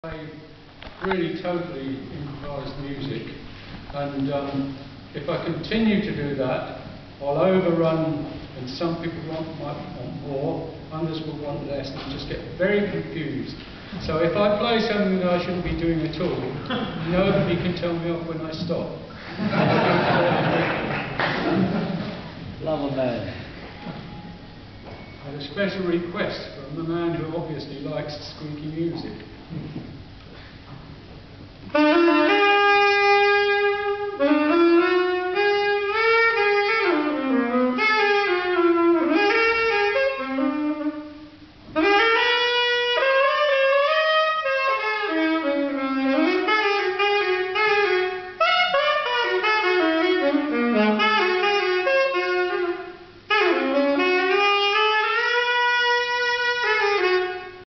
play really totally improvised music, and if I continue to do that, I'll overrun, and some people might want more, others will want less, and just get very confused. So if I play something that I shouldn't be doing at all, nobody can tell me off when I stop. Love a man. I had a special request from the man who obviously likes squeaky music.